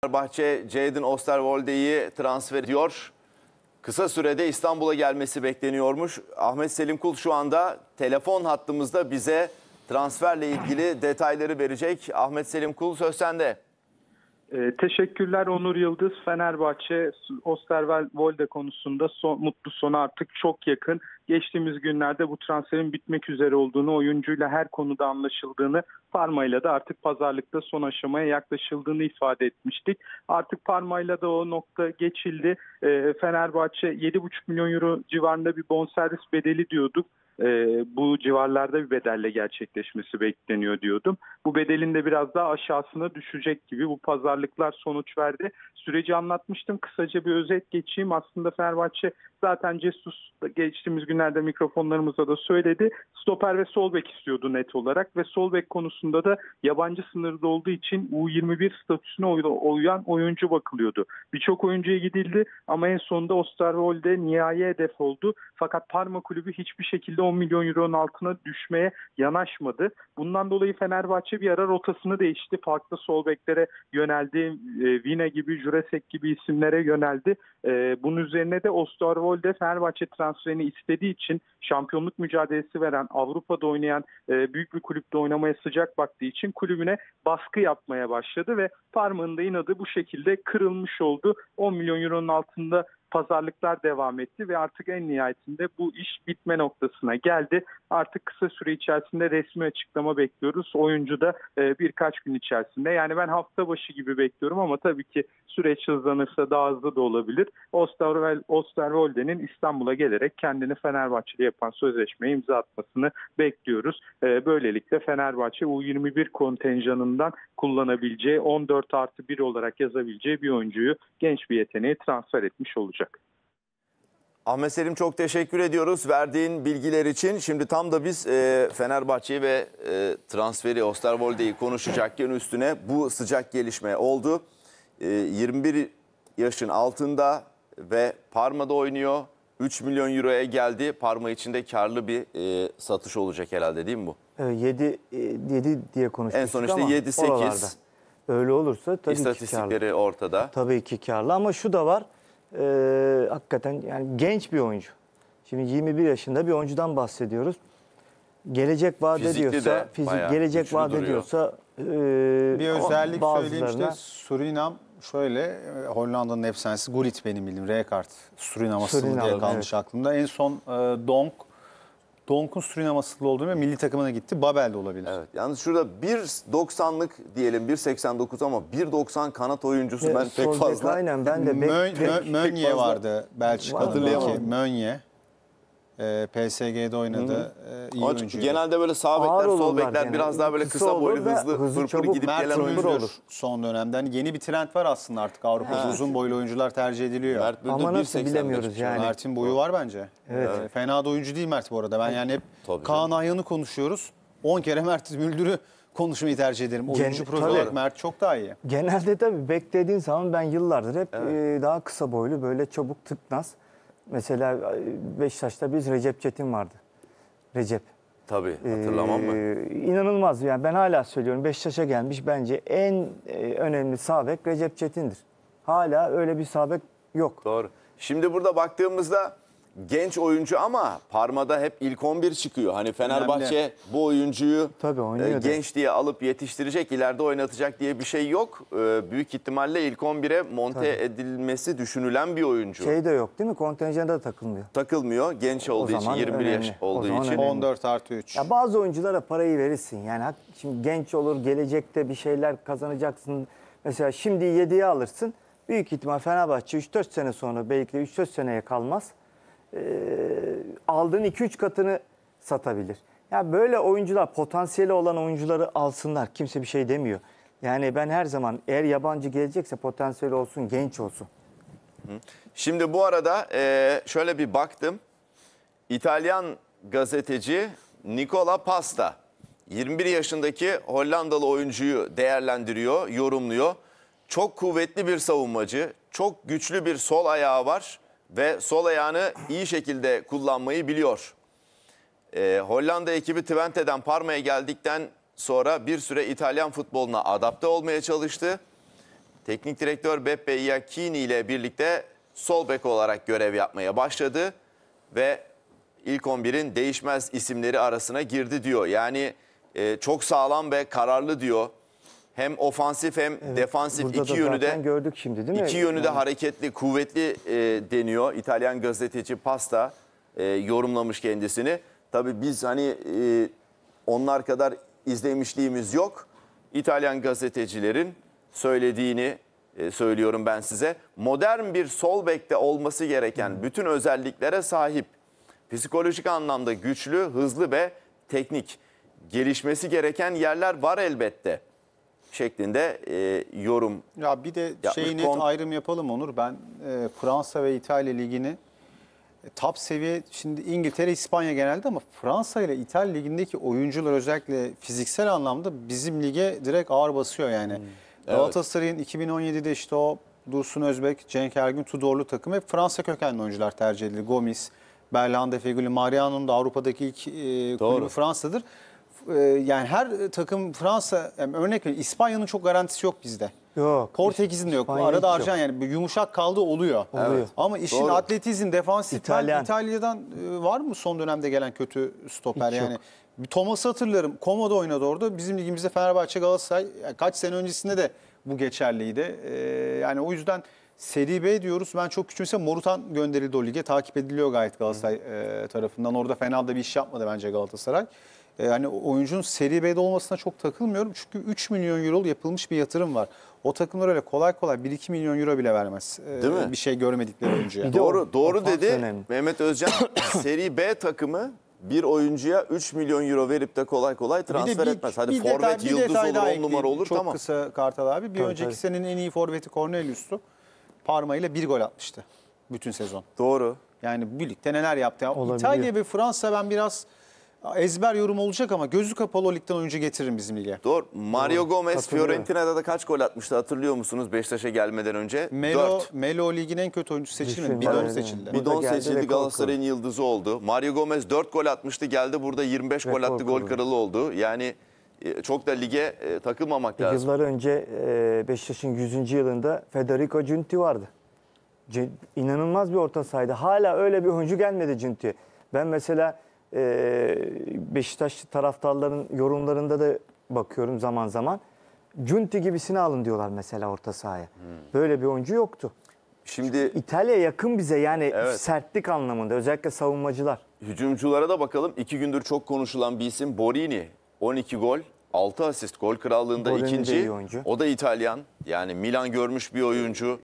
Fenerbahçe Jadon Oosterwolde'yi transfer ediyor. Kısa sürede İstanbul'a gelmesi bekleniyormuş. Ahmet Selim Kul şu anda telefon hattımızda bize transferle ilgili detayları verecek. Ahmet Selim Kul, söz sende. Teşekkürler Onur Yıldız. Fenerbahçe Oosterwolde konusunda mutlu sona artık çok yakın. Geçtiğimiz günlerde bu transferin bitmek üzere olduğunu, oyuncuyla her konuda anlaşıldığını, Parma'yla da artık pazarlıkta son aşamaya yaklaşıldığını ifade etmiştik. Artık Parma'yla da o nokta geçildi. Fenerbahçe 7,5 milyon euro civarında bir bonservis bedeli diyorduk. Bu civarlarda bir bedelle gerçekleşmesi bekleniyor diyordum. Bu bedelin de biraz daha aşağısına düşecek gibi, bu pazarlıklar sonuç verdi. Süreci anlatmıştım. Kısaca bir özet geçeyim. Aslında Fenerbahçe zaten Jesus geçtiğimiz günlerde mikrofonlarımızda da söyledi. Stoper ve sol bek istiyordu net olarak ve sol bek konusunda da yabancı sınırda olduğu için U21 statüsüne uyan oyuncu bakılıyordu. Birçok oyuncuya gidildi ama en sonunda Oosterwolde nihai hedef oldu. Fakat Parma kulübü hiçbir şekilde 10 milyon euronun altına düşmeye yanaşmadı. Bundan dolayı Fenerbahçe bir ara rotasını değişti. Farklı sol beklere yöneldi. Vina gibi, Jurasek gibi isimlere yöneldi. Bunun üzerine de Oosterwolde Fenerbahçe transferini istediği için, şampiyonluk mücadelesi veren, Avrupa'da oynayan büyük bir kulüpte oynamaya sıcak baktığı için kulübüne baskı yapmaya başladı ve Parma'nın da inadı bu şekilde kırılmış oldu. 10 milyon euronun altında pazarlıklar devam etti ve artık en nihayetinde bu iş bitme noktasına geldi. Artık kısa süre içerisinde resmi açıklama bekliyoruz. Oyuncu da birkaç gün içerisinde, yani ben hafta başı gibi bekliyorum ama tabii ki süreç hızlanırsa daha hızlı da olabilir. Oosterwolde'nin İstanbul'a gelerek kendini Fenerbahçe'de yapan sözleşmeye imza atmasını bekliyoruz. Böylelikle Fenerbahçe U21 kontenjanından kullanabileceği, 14+1 olarak yazabileceği bir oyuncuyu, genç bir yeteneği transfer etmiş olacak. Ahmet Selim, çok teşekkür ediyoruz verdiğin bilgiler için. Şimdi tam da biz Fenerbahçe'yi ve transferi Oosterwolde'yi konuşacakken üstüne bu sıcak gelişme oldu. 21 yaşın altında ve Parma'da oynuyor. 3 milyon euroya geldi. Parma için de karlı bir satış olacak herhalde, değil mi bu? 7 diye konuşmuştuk en son işte ama 7-8. Öyle olursa tabii İstatistikleri ki karlı. ortada. Tabii ki karlı ama şu da var. Hakikaten yani genç bir oyuncu. Şimdi 21 yaşında bir oyuncudan bahsediyoruz. Gelecek vaat ediyorsa, gelecek vaat ediyorsa bir özellik söyleyeyim, işte Surinam şöyle, Hollanda'nın efsanesi Gullit benim bildiğim, Rijkaard Surinam asıllı diye kalmış aklımda. En son Donk'un Surinam asıllı olduğunu ve milli takımına gitti. Babel'de olabilir. Evet. Yalnız şurada 1.90'lık diyelim, 1.89 ama 1.90 kanat oyuncusu ben pek fazla. Aynen, ben de Meunier vardı Belçika'daki Meunier. PSG'de oynadı. İyi oyuncu. Genelde böyle sağ bekler, sol bekler biraz daha böyle kısa boylu, hızlı pırpır gidip gelen oyuncu olur. Son dönemde yeni bir trend var aslında artık Avrupa'da. Uzun boylu oyuncular tercih ediliyor. Mert Müldür ama nasıl bilemiyoruz yani. Mert'in boyu var bence. Evet. Fena da oyuncu değil Mert bu arada. Ben yani hep Kaan Ayhan'ı konuşuyoruz. 10 kere Mert Müldür'ü konuşmayı tercih ederim. Oyuncu profili olarak Mert çok daha iyi. Genelde tabii beklediğin zaman ben yıllardır hep daha kısa boylu, böyle çabuk, tıknaz. Mesela Beşiktaş'ta biz Recep Çetin vardı. Recep. Tabii, hatırlamam mı? İnanılmaz yani, ben hala söylüyorum, Beşiktaş'a gelmiş bence en önemli sağ bek Recep Çetin'dir. Hala öyle bir sağ bek yok. Doğru. Şimdi burada baktığımızda genç oyuncu ama Parma'da hep ilk 11 çıkıyor. Hani Fenerbahçe bu oyuncuyu genç diye alıp yetiştirecek, ileride oynatacak diye bir şey yok. Büyük ihtimalle ilk 11'e monte edilmesi düşünülen bir oyuncu. Şey de yok değil mi? Kontenjanda da takılmıyor. Takılmıyor. Genç olduğu için, 21 yaş olduğu için. 14+3. Ya bazı oyunculara parayı verirsin. Yani şimdi genç olur, gelecekte bir şeyler kazanacaksın. Mesela şimdi 7'ye alırsın. Büyük ihtimal Fenerbahçe 3-4 sene sonra, belki de 3-4 seneye kalmaz, aldığın 2-3 katını satabilir. Ya böyle oyuncular, potansiyeli olan oyuncuları alsınlar. Kimse bir şey demiyor. Yani ben her zaman, eğer yabancı gelecekse potansiyeli olsun, genç olsun. Şimdi bu arada şöyle bir baktım. İtalyan gazeteci Nicola Pasta 21 yaşındaki Hollandalı oyuncuyu değerlendiriyor, yorumluyor. Çok kuvvetli bir savunmacı, çok güçlü bir sol ayağı var ve sol ayağını iyi şekilde kullanmayı biliyor. Hollanda ekibi Twente'den Parma'ya geldikten sonra bir süre İtalyan futboluna adapte olmaya çalıştı. teknik direktör Beppe Iacchini ile birlikte sol bek olarak görev yapmaya başladı ve ilk 11'in değişmez isimleri arasına girdi diyor. Yani çok sağlam ve kararlı diyor. Hem ofansif hem defansif Burada iki da yönü zaten de gördük şimdi değil mi? İki yönü de Yani hareketli, kuvvetli deniyor. İtalyan gazeteci Pasta yorumlamış kendisini. Tabii biz hani onlar kadar izlemişliğimiz yok. İtalyan gazetecilerin söylediğini söylüyorum ben size. Modern bir sol bekte olması gereken bütün özelliklere sahip. Psikolojik anlamda güçlü, hızlı ve teknik. Gelişmesi gereken yerler var elbette şeklinde yorum. Ya bir de Yapmış net ayrım yapalım Onur. Ben Fransa ve İtalya ligini top seviye, şimdi İngiltere, İspanya genelde ama Fransa ile İtalya ligindeki oyuncular özellikle fiziksel anlamda bizim lige direkt ağır basıyor yani. Galatasaray'ın 2017'de işte o Dursun Özbek, Cenk Ergün, Tudorlu takım hep Fransa kökenli oyuncular tercih edildi. Gomis, Berlande, Feguli, Mariano'nun da Avrupa'daki ilk kulübü Fransa'dır. Yani her takım Fransa, yani örnek veriyorum, İspanya'nın çok garantisi yok bizde. Yok. Portekiz'in de yok. İspanya Arada hiç Arjan, yani yumuşak kaldı oluyor. Oluyor. Ama işin Doğru. atletizm, defansif, İtalyan. İtalya'dan var mı son dönemde gelen kötü stoper Hiç yani? yok. Bir Thomas'ı hatırlarım. Komo'da oynadı orada. Bizim ligimizde Fenerbahçe, Galatasaray kaç sene öncesinde de bu geçerliydi. Yani o yüzden Seri B diyoruz. Ben çok küçümsem Morutan gönderildi o lige. Takip ediliyor gayet Galatasaray tarafından. Orada fena da bir iş yapmadı bence Galatasaray. Yani oyuncunun Seri B'de olmasına çok takılmıyorum. Çünkü 3 milyon euroluk yapılmış bir yatırım var. O takımlar öyle kolay kolay 1-2 milyon euro bile vermez. Değil mi? Bir şey görmedikleri oyuncuya. Bir de Doğru ofans dedi önemli. Mehmet Özcan. Seri B takımı bir oyuncuya 3 milyon euro verip de kolay kolay transfer etmez. Hadi forvet, yıldız olur, 10 numara olur, çok tamam. kısa Kartal abi. Bir Tabii, önceki tabii. senenin en iyi forveti Cornelius'tu. Parma ile 1 gol atmıştı bütün sezon. Doğru. Yani birlikte neler yaptı. Yani Olabiliyor. İtalya ve Fransa, ben biraz ezber yorum olacak ama gözü kapalı o ligden oyuncu getiririm bizim lige. Doğru. Mario Gomez katılıyorum. Fiorentina'da da kaç gol atmıştı hatırlıyor musunuz Beşiktaş'a gelmeden önce? Melo, 4. Melo ligin en kötü oyuncusu seçilmedi. Düşünmeden Bidon öyle. seçildi. Burada Bidon geldi, seçildi, rekor Galatasaray'ın yıldızı oldu. Mario Gomez 4 gol atmıştı, geldi burada 25 gol Rekor attı, gol kurdu. kralı oldu. Yani çok da lige takılmamak lazım. Yıllar önce Beşiktaş'ın 100. yılında Federico Giunti vardı. İnanılmaz bir orta sahaydı. Hala öyle bir oyuncu gelmedi Giunti. Ben mesela Beşiktaş taraftarların yorumlarında da bakıyorum zaman zaman. Giunti gibisini alın diyorlar mesela orta sahaya. Böyle bir oyuncu yoktu. Şimdi İtalya yakın bize yani Evet. sertlik anlamında, özellikle savunmacılar. hücumculara da bakalım. 2 gündür çok konuşulan bir isim Borini. 12 gol, 6 asist, gol krallığında Borini de ikinci. iyi oyuncu. O da İtalyan. Yani Milan görmüş bir oyuncu.